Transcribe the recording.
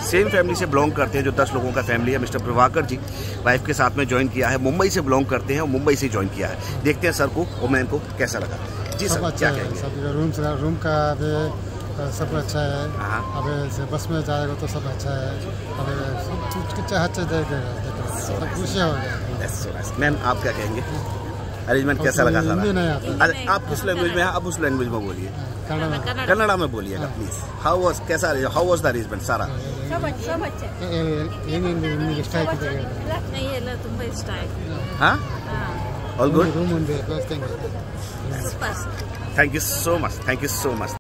Same family से belong करते हैं, जो 10 लोगों का फैमिली है। मिस्टर प्रभाकर जी वाइफ के साथ में ज्वाइन किया है, मुंबई से बिलोंग करते हैं और मुंबई से ज्वाइन किया है। देखते हैं सर को और मैं इनको कैसा लगा। जी सर, अच्छा क्या है, कहेंगे? सब रूम का भी सब अच्छा है। अब बस में जाएगा तो सब अच्छा है। अब अच्छा देखेगा, खुशी हो गया। मैम आप क्या कहेंगे? अरेंजमेंट कैसा लगा सारा? अरे आप किस लैंग्वेज में हैं? आप उस लैंग्वेज में बोलिए, कन्नड़ा में बोलिएगा please. How was the arrangement सारा? हाँ, all good. Thank you so much, thank you so much.